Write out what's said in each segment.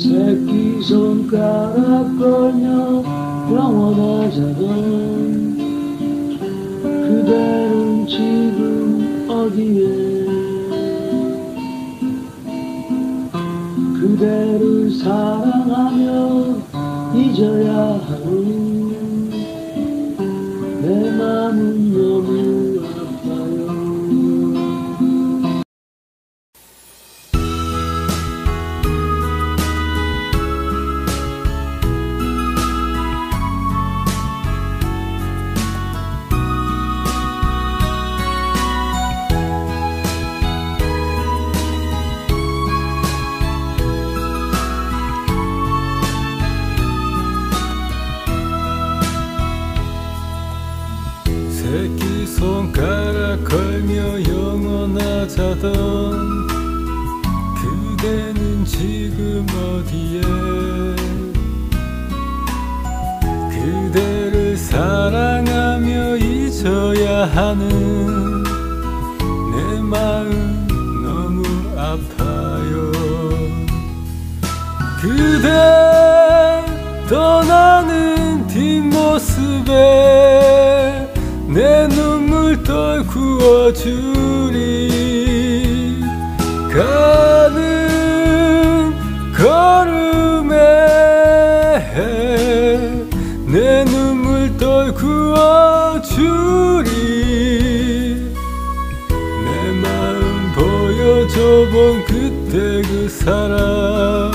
새끼손가락 걸며 영원하자던 그대는 지금 어디에 그대를 사랑하며 잊어야 하는 내 맘은 너무 아파요. 새끼손가락 걸며 영원하자던 그대는 지금 어디에 그대를 사랑하며 잊어야 하는 내 마음 너무 아파요. 그대 떠나는 뒷모습에 내 눈물 떨구어 주리 가는 걸음에 내 눈물 떨구어 주리 내 마음 보여줘 본 그때 그 사랑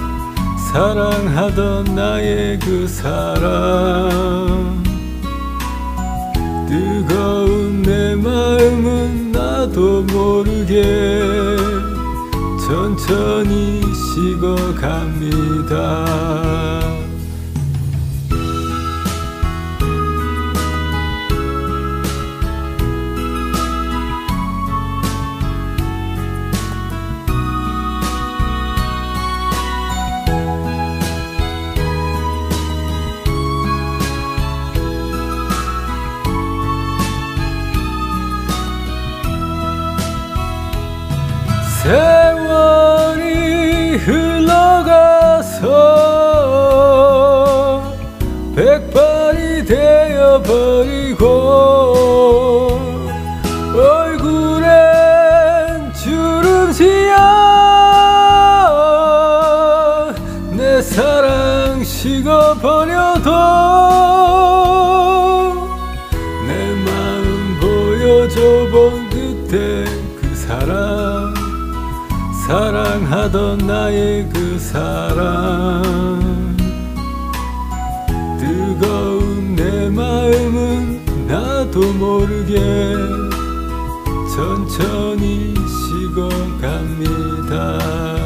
사랑하던 나의 그 사랑 뜨거운 내 마음은 나도 모르게 천천히 식어갑니다. 세월이 흘러가서 백발이 되어버리고 얼굴엔 주름지어 내 사랑 식어버려도 내 마음 보여줘 본 그때 그 사랑 사랑하던 나의 그 사랑 뜨거운 내 마음은 나도 모르게 천천히 식어갑니다.